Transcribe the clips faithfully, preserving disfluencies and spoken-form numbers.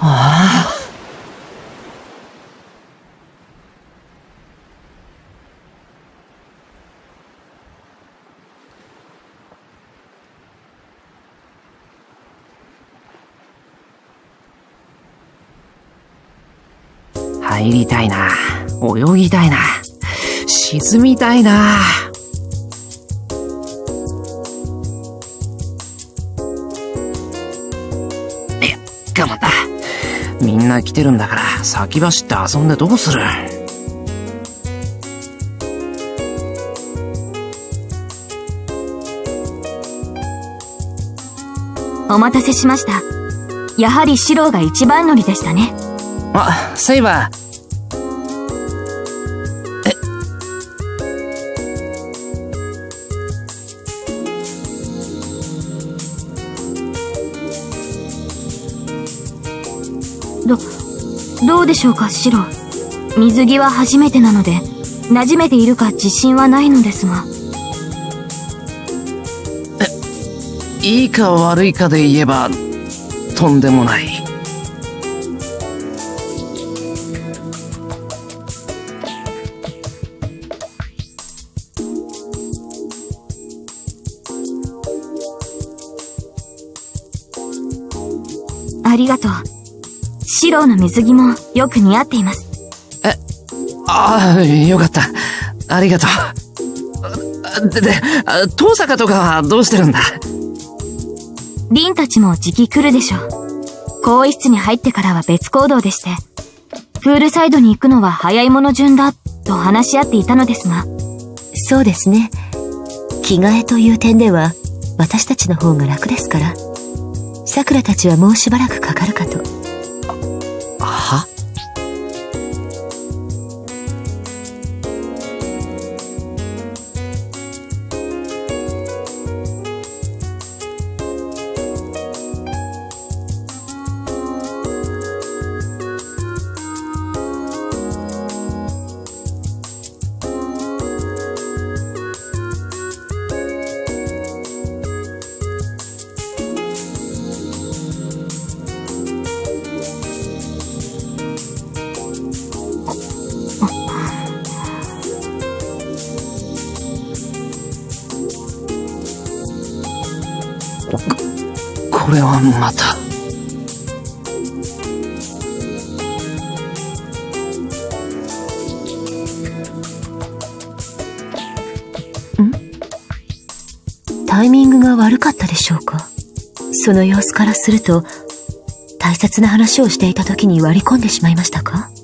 ああ。入りたいな。泳ぎたいな。沈みたいな。いや、頑張った。みんな来てるんだから先走って遊んでどうする。 お待たせしました。やはりシローが一番乗りでしたね。 あ、セイバー。え。 ど、どうでしょうか、シロー。水着は初めてなので、馴染めているか自信はないのですが。 え、いいか悪いかで言えば、とんでもない。 ありがとう。シローの水着もよく似合っています。 え、ああ、よかった。ありがとう。で、で、遠坂とかはどうしてるんだ？ リンたちもじき来るでしょう。更衣室に入ってからは別行動でして、プールサイドに行くのは早いもの順だ、と話し合っていたのですが。 そうですね。着替えという点では、私たちの方が楽ですから。桜たちはもうしばらくかかるかと。 は？これはまた。 ん？タイミングが悪かったでしょうか。その様子からすると、大切な話をしていた時に割り込んでしまいましたか？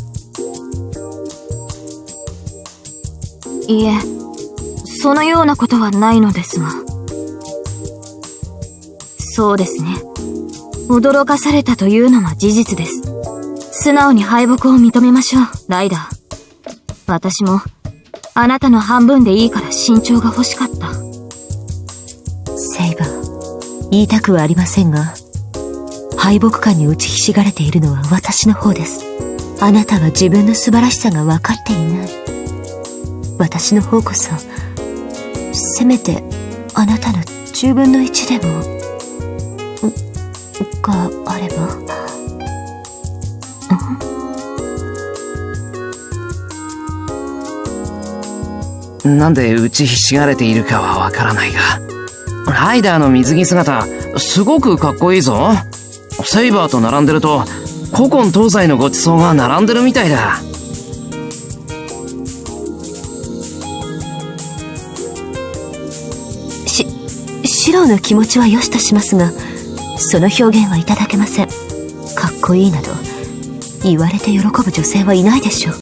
いえ、そのようなことはないのですが。そうですね。驚かされたというのは事実です。素直に敗北を認めましょう、ライダー。私も、あなたの半分でいいから身長が欲しかった。 セイバー、言いたくはありませんが、敗北感に打ちひしがれているのは私の方です。あなたは自分の素晴らしさが分かっていない。私の方こそ、せめて、あなたのじゅうぶんのいちでも、があれば。 なんで打ちひしがれているかはわからないが、ライダーの水着姿、すごくかっこいいぞ。セイバーと並んでると、古今東西のごちそうが並んでるみたいだ。 し、シローの気持ちは良しとしますが、その表現はいただけません。かっこいいなど、言われて喜ぶ女性はいないでしょう。